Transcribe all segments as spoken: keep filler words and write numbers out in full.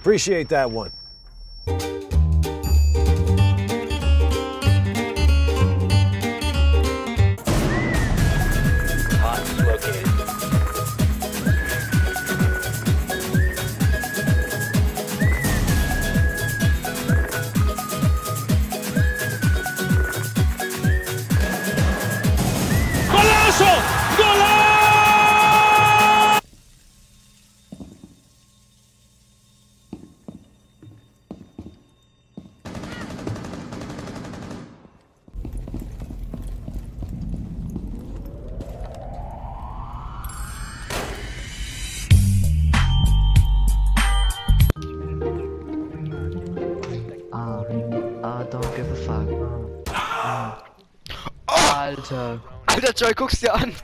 Appreciate that one. Hostiles located. ¡Golazo! ¡Golazo! Ah, ah, don't give a fuck. Ah. Alter. Alter, Joy, guck's dir an!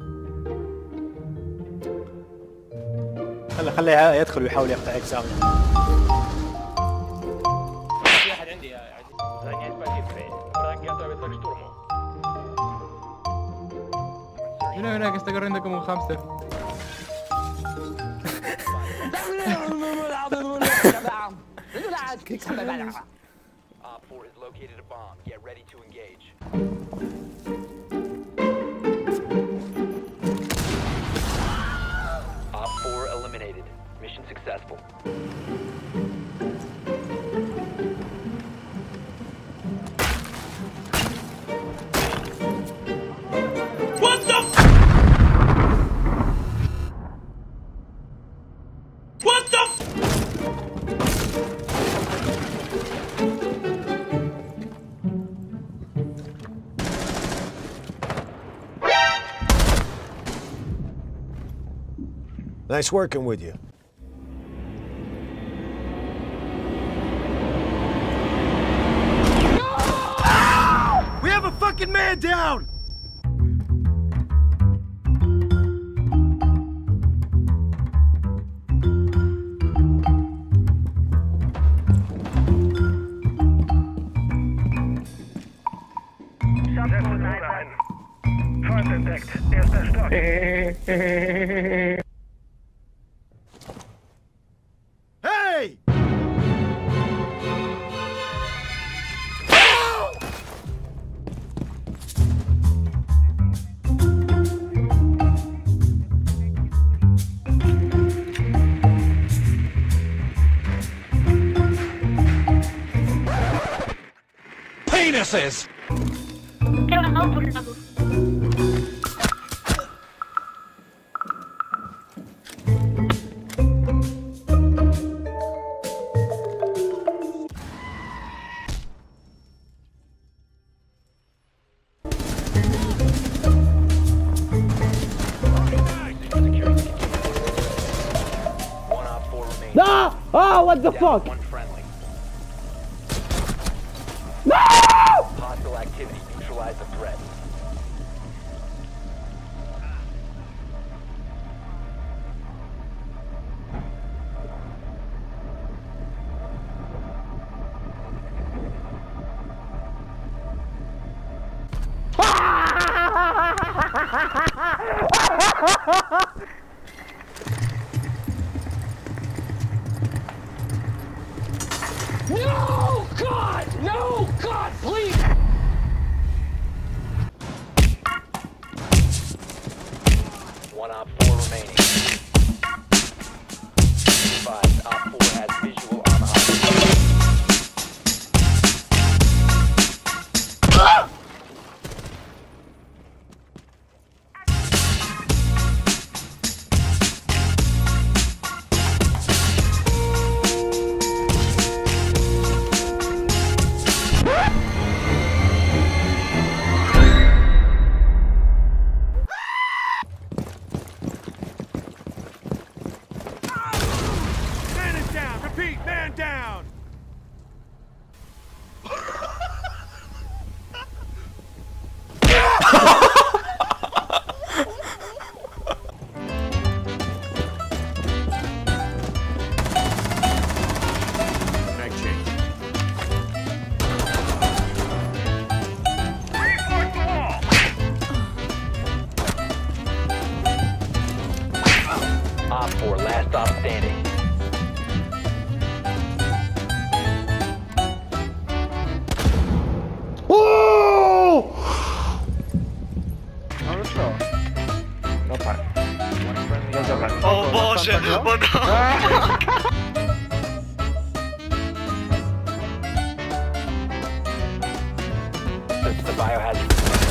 خلي خليه يدخل ويحاول يقطع اجسام. في احد عندي يا عزيز. Mira, mira, que está corriendo como un hámster. Op four has located a bomb. Get ready to engage. Op four eliminated. Mission successful. What the f- What the f- Nice working with you. We have a fucking man down! Feind entdeckt. Erster Stock. Hey! Penises! One op four remaining. No! Oh, what the Down fuck? one friendly. No! Hostile activity. Neutralize the threat. No! God! No! God, please! One op four remaining. Five. Op four has visual on the hostage. Search the biohazard.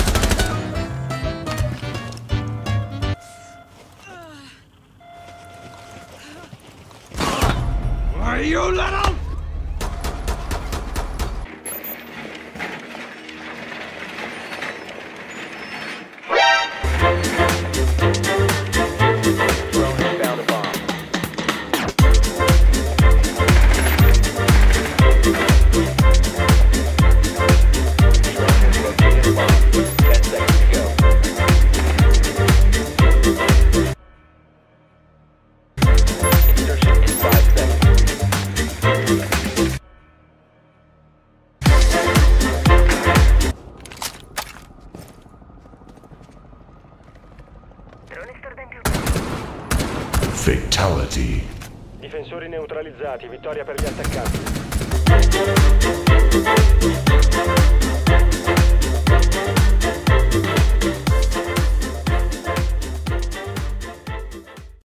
Are you little? Drone has found a bomb. Drone has located a bomb. Ten seconds to go. Insertion in five seconds. Fatality. Difensori neutralizzati, vittoria per gli attaccanti.